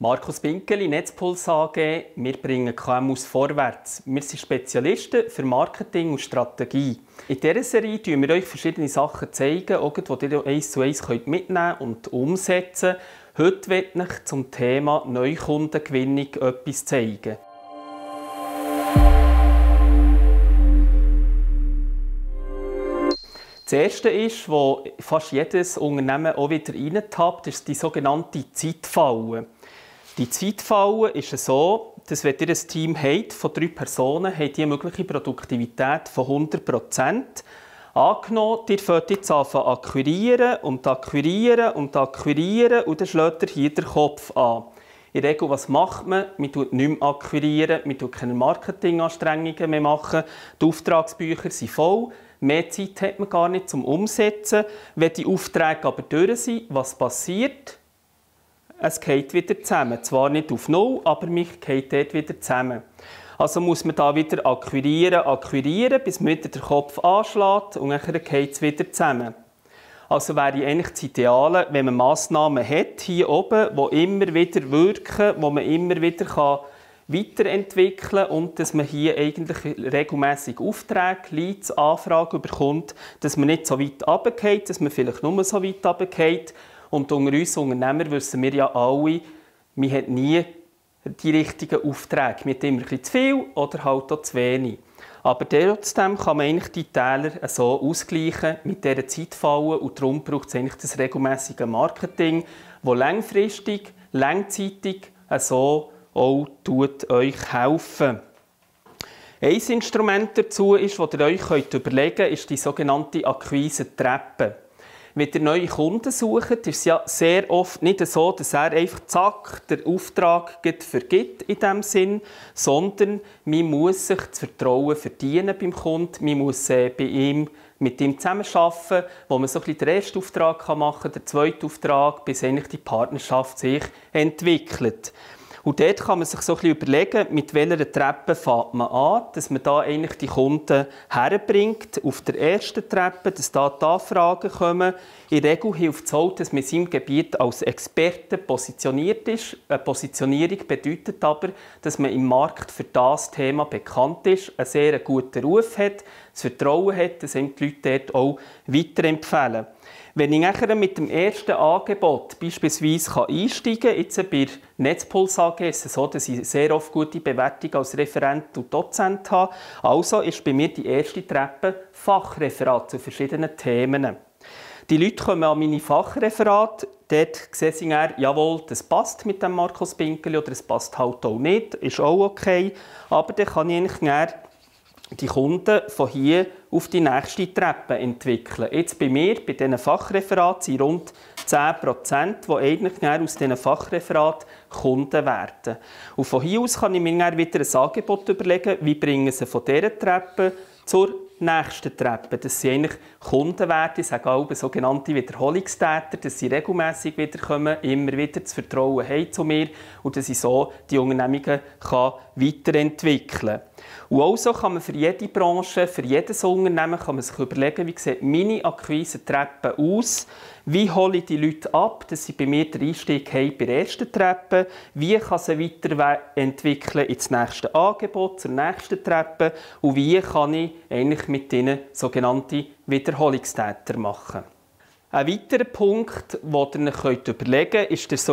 Markus Binkeli, Netzpuls AG, wir bringen KMUs vorwärts. Wir sind Spezialisten für Marketing und Strategie. In dieser Serie zeigen wir euch verschiedene Sachen, die ihr 1:1 mitnehmen und umsetzen könnt. Heute möchte ich euch zum Thema Neukundengewinnung etwas zeigen. Das Erste ist, wo fast jedes Unternehmen auch wieder reintappt, ist die sogenannte Zeitfalle. Die Zeitfalle ist so, dass wenn ihr ein Team habt von 3 Personen, habt ihr eine mögliche Produktivität von 100%. Angenommen, ihr fängt jetzt an zu akquirieren und akquirieren und akquirieren und dann schlägt ihr hier den Kopf an. In der Regel, was macht man? Man tut nicht mehr akquirieren, man tut keine Marketinganstrengungen mehr machen, die Auftragsbücher sind voll, mehr Zeit hat man gar nicht zum Umsetzen. Wenn die Aufträge aber durch sind, was passiert? Es geht wieder zusammen. Zwar nicht auf Null, aber mich geht dort wieder zusammen. Also muss man da wieder akquirieren, bis man wieder den Kopf anschlägt und dann geht es wieder zusammen. Also wäre eigentlich das Ideale, wenn man Massnahmen hat, hier oben, die immer wieder wirken, die man immer wieder weiterentwickeln kann und dass man hier eigentlich regelmässig Aufträge, Leads, Anfragen bekommt, dass man nicht so weit runtergeht, dass man vielleicht nur so weit runtergeht. Und unter uns Unternehmer wissen wir ja alle, man hat nie die richtigen Aufträge. Man hat immer ein bisschen zu viel oder halt auch zu wenig. Aber trotzdem kann man eigentlich die Täler so ausgleichen mit dieser Zeitfalle und darum braucht es eigentlich das regelmäßige Marketing, das langfristig, langzeitig so auch euch helfen. Ein Instrument dazu ist, das ihr euch überlegen könnt, ist die sogenannte Akquise-Treppe. Wenn ihr neue Kunden sucht, ist es ja sehr oft nicht so, dass er einfach zack, den Auftrag vergibt in diesem Sinn, sondern man muss sich das Vertrauen verdienen beim Kunden, man muss mit ihm zusammenarbeiten, wo man so ein bisschen den ersten Auftrag machen kann, den zweiten Auftrag, bis eigentlich die Partnerschaft sich entwickelt. Und dort kann man sich so ein bisschen überlegen, mit welcher Treppe fängt man an, dass man da eigentlich die Kunden herbringt auf der ersten Treppe, dass da die Anfragen kommen. In der Regel hilft es auch, dass man in seinem Gebiet als Experte positioniert ist. Eine Positionierung bedeutet aber, dass man im Markt für das Thema bekannt ist, einen sehr guten Ruf hat, das Vertrauen hat, dass ihm die Leute dort auch weiterempfehlen. Wenn ich nachher mit dem ersten Angebot beispielsweise einsteigen kann, jetzt bei Netzpuls AG ist es so, dass ich sehr oft gute Bewertungen als Referent und Dozent habe. Also ist bei mir die erste Treppe Fachreferat zu verschiedenen Themen. Die Leute kommen an meine Fachreferate, dort sehen sie dann, jawohl, das passt mit dem Markus Binkeli oder es passt halt auch nicht, ist auch okay. Aber dann kann ich eigentlich die Kunden von hier auf die nächste Treppe entwickeln. Jetzt bei mir, bei diesen Fachreferaten, sind rund 10%, die eigentlich aus diesen Fachreferaten Kunden werden. Und von hier aus kann ich mir dann wieder ein Angebot überlegen, wie bringen sie von dieser Treppe zur nächsten Treppe. Das sind eigentlich Kundenwerte, ich sage auch sogenannte Wiederholungstäter, dass sie regelmässig wiederkommen, immer wieder das Vertrauen haben zu mir und dass ich so die Unternehmungen weiterentwickeln kann. Und auch so kann man für jede Branche, für jedes Unternehmen kann man sich überlegen, wie sieht meine Akquise-Treppe aus, wie hole ich die Leute ab, dass sie bei mir den Einstieg haben bei der ersten Treppe, wie kann sie weiterentwickeln ins nächste Angebot, zur nächsten Treppe und wie kann ich eigentlich mit ihnen sogenannte Wiederholungstäter machen. Ein weiterer Punkt, den ihr euch überlegen könnt, ist der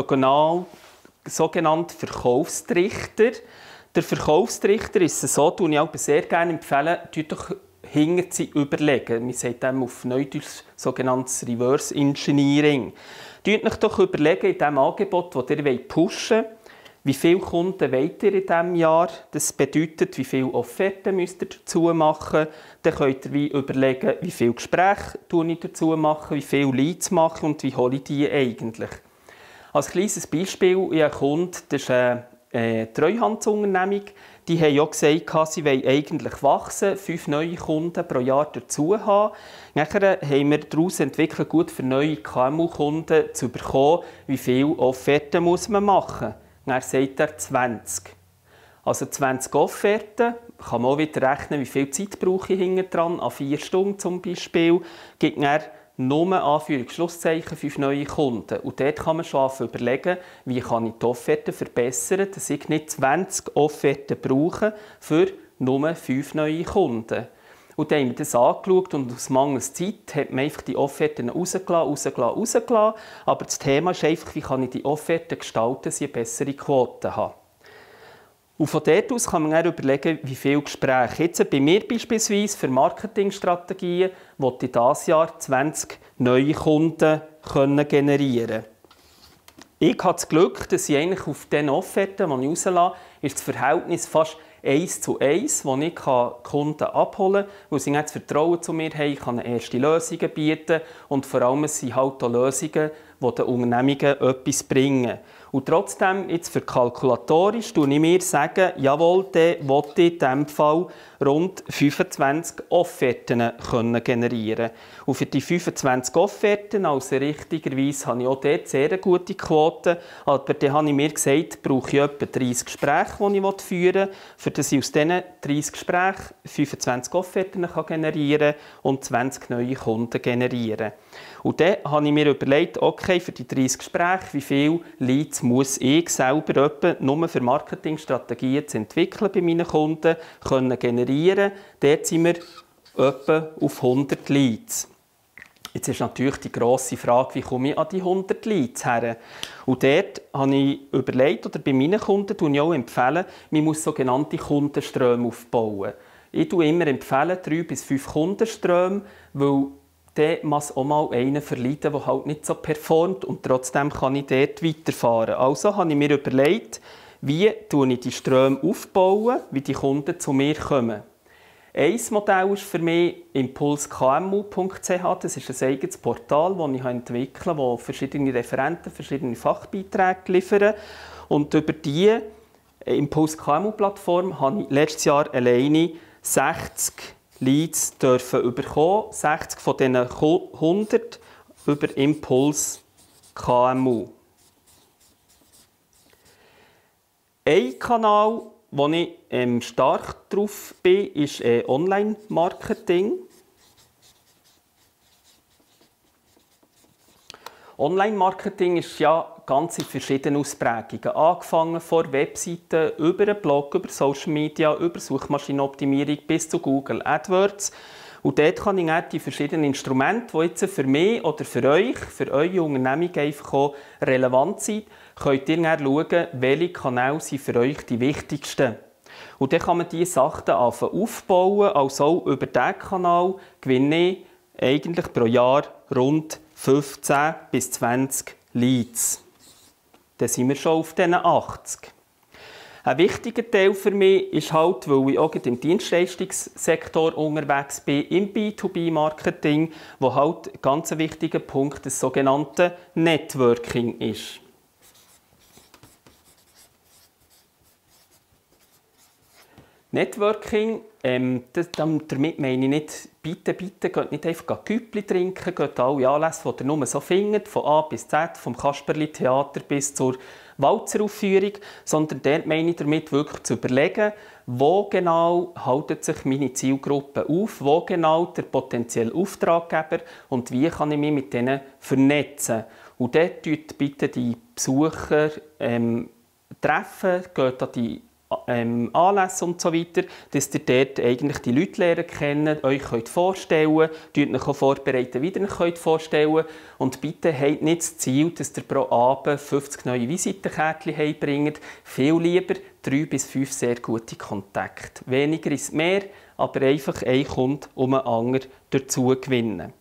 sogenannte Verkaufstrichter. Der Verkaufstrichter ist es so, dass ich auch sehr gerne empfehle, doch hinten zu überlegen. Wir sagen dem auf Neudeutsch sogenanntes Reverse Engineering. Überlegt euch doch überlegen in diesem Angebot, das ihr pushen wollt, wie viele Kunden wollt ihr in diesem Jahr. Das bedeutet, wie viele Offerten müsst ihr dazu machen. Dann könnt ihr überlegen, wie viele Gespräche ich dazu mache, wie viele Leads mache und wie hole ich die eigentlich. Als kleines Beispiel, ich habe einen Kunden, das ist eine Treuhandunternehmung, die haben auch gesagt, sie wollen eigentlich wachsen, 5 neue Kunden pro Jahr dazu haben. Nachher haben wir daraus entwickelt, gut für neue KMU-Kunden zu bekommen, wie viele Offerten muss man machen. Dann sagt er 20. Also 20 Offerten, kann man auch wieder rechnen, wie viel Zeit brauche ich hinten dran, an 4 Stunden zum Beispiel, gibt dann nur Anführungs-Schlusszeichen 5 neue Kunden. Und dort kann man schon überlegen, wie kann ich die Offerte verbessern, dass ich nicht 20 Offerten brauche für nur 5 neue Kunden. Und dann haben wir das angeschaut und aus mangels Zeit hat man einfach die Offerten rausgelassen. Aber das Thema ist einfach, wie kann ich die Offerten gestalten, dass ich eine bessere Quote habe. Und von dort aus kann man dann überlegen, wie viele Gespräche. Jetzt bei mir beispielsweise für Marketingstrategien wollte ich dieses Jahr 20 neue Kunden generieren. Ich habe das Glück, dass ich eigentlich auf den Offerten, die ich rauslasse, ist das Verhältnis fast 1:1, wo ich Kunden abholen kann, weil sie das Vertrauen zu mir haben, ich kann erste Lösungen bieten und vor allem sind halt auch Lösungen, die den Unternehmungen etwas bringen. Und trotzdem, jetzt für kalkulatorisch, sage ich mir, jawohl, dann will ich in diesem Fall rund 25 Offerten generieren. Und für die 25 Offerten, also richtigerweise, habe ich auch dort sehr gute Quote. Aber dann habe ich mir gesagt, brauche ich etwa 30 Gespräche, die ich führen will, für dass ich aus diesen 30 Gesprächen 25 Offerten generieren kann und 20 neue Kunden generieren. Und dann habe ich mir überlegt, okay, für die 30 Gespräche, wie viele Leads muss ich selber etwa nur für Marketingstrategien zu entwickeln bei meinen Kunden generieren. Dort sind wir etwa auf 100 Leads. Jetzt ist natürlich die grosse Frage, wie komme ich an die 100 Leads her? Und dort habe ich überlegt, oder bei meinen Kunden empfehle ich, man muss sogenannte Kundenströme aufbauen. Ich empfehle immer 3 bis 5 Kundenströme, weil dann muss auch mal einen verleiden, der halt nicht so performt und trotzdem kann ich dort weiterfahren. Also habe ich mir überlegt, wie ich die Ströme aufbauen, wie die Kunden zu mir kommen. Ein Modell ist für mich impulskmu.ch. Das ist ein eigenes Portal, das ich entwickle, das verschiedene Referenten, verschiedene Fachbeiträge liefern. Und über diese Impuls-KMU-Plattform habe ich letztes Jahr alleine 60 Leads bekommen. 60 von diesen 100 über Impuls KMU. Ein Kanal, wo ich stark drauf bin, ist Online-Marketing. Online-Marketing ist ja ganz in verschiedenen Ausprägungen. Angefangen von Webseiten, über einen Blog, über Social Media, über Suchmaschinenoptimierung bis zu Google AdWords. Und dort kann ich die verschiedenen Instrumente, die jetzt für mich oder für euch, für eure Unternehmung einfach auch relevant sind, könnt ihr dann schauen, welche Kanäle sind für euch die wichtigsten. Und dann kann man diese Sachen aufbauen, also auch über diesen Kanal gewinne ich eigentlich pro Jahr rund 15 bis 20 Leads. Dann sind wir schon auf diesen 80. Ein wichtiger Teil für mich ist halt, weil ich auch im Dienstleistungssektor unterwegs bin, im B2B-Marketing, wo halt ein ganz wichtiger Punkt das sogenannte Networking ist. Networking, damit meine ich nicht, bitte, geht nicht einfach Güppli trinken, geht alle Anlässe, die ihr nur so findet, von A bis Z, vom Kasperli-Theater bis zur Walzeraufführung, sondern dort meine ich damit wirklich zu überlegen, wo genau haltet sich meine Zielgruppe auf, wo genau der potenzielle Auftraggeber und wie kann ich mich mit denen vernetzen. Und dort bitte die Besucher treffen, geht an die Anlässe und so weiter, dass ihr dort eigentlich die Leute lernen kennen, euch vorstellen könnt, euch auch vorbereiten, wie ihr euch vorstellen könnt. Und bitte habt nicht das Ziel, dass ihr pro Abend 50 neue Visitenkärtchen heimbringt. Viel lieber 3 bis 5 sehr gute Kontakte. Weniger ist mehr, aber einfach ein Kunde um einen anderen dazu gewinnen.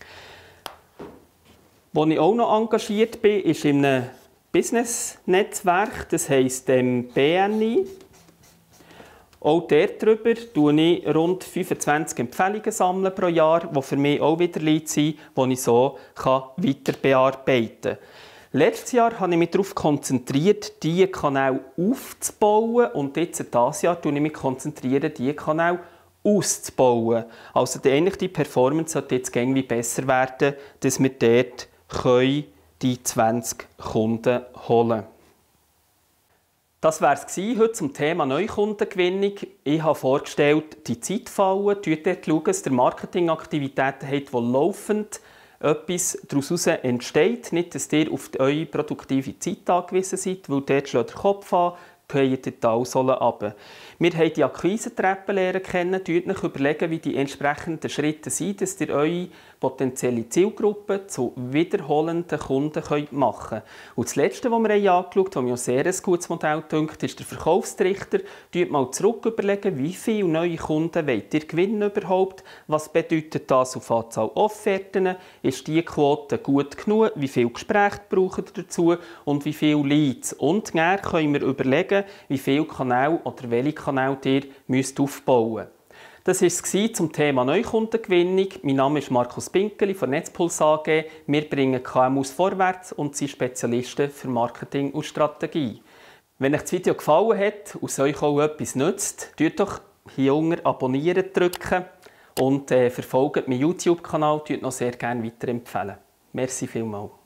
Wo ich auch noch engagiert bin, ist in einem Business-Netzwerk, das heisst BNI. Auch darüber sammle ich rund 25 Empfehlungen pro Jahr, die für mich auch wieder Leads sind, die ich so weiter bearbeiten kann. Letztes Jahr habe ich mich darauf konzentriert, diese Kanäle aufzubauen und jetzt dieses Jahr konzentriere ich mich, diese Kanäle auszubauen. Also die Performance sollte jetzt irgendwie besser werden, dass wir dort die 20 Kunden holen können. Das war es heute zum Thema Neukundengewinnung. Ich habe vorgestellt, die Zeitfalle. Schaut dort, dass ihr Marketingaktivitäten habt, die laufend etwas daraus entsteht. Nicht, dass ihr auf eure produktive Zeit angewiesen seid, weil dort schlägt der Kopf an, geht die Talsohle runter. Wir haben die Akquise-Treppe lernen kennen. Überlegen, wie die entsprechenden Schritte sind, dass ihr eure potenzielle Zielgruppe zu wiederholenden Kunden machen könnt. Und das Letzte, was wir angeschaut haben, was mir ein sehr gutes Modell dünkt, ist der Verkaufstrichter. Mal zurück überlegen, wie viele neue Kunden wollt ihr gewinnen überhaupt? Was bedeutet das auf Anzahl Offerten? Ist die Quote gut genug? Wie viele Gespräche braucht ihr dazu? Und wie viele Leads? Und dann können wir überlegen, wie viele Kanäle oder welche Kanäle ihr aufbauen müsst. Das war es zum Thema Neukundengewinnung. Mein Name ist Markus Binkeli von Netzpuls AG. Wir bringen KMUs vorwärts und sind Spezialisten für Marketing und Strategie. Wenn euch das Video gefallen hat und es euch auch etwas nützt, drückt doch hier unten abonnieren drücken und verfolgt meinen YouTube-Kanal, noch sehr gerne weiterempfehlen. Merci vielmals.